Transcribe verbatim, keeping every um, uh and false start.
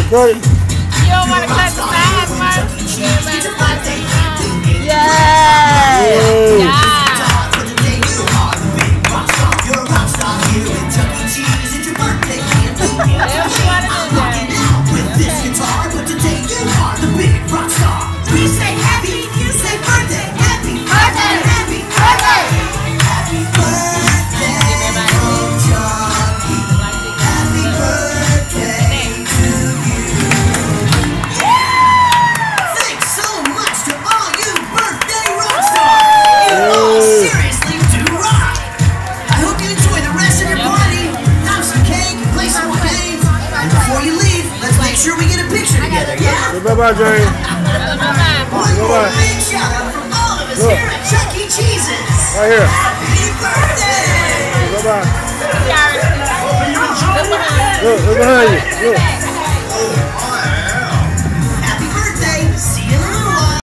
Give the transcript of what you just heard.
Good. You don't want to cut the sides first? Yay! Yay. Yeah. Sure we get a picture together, yeah? Bye-bye, Jane. Bye-bye. One more big shout out from all of us Look. here at Chuck E. Cheese's. Right here. Happy birthday! Bye-bye. Look behind you. Look, look behind you. Look.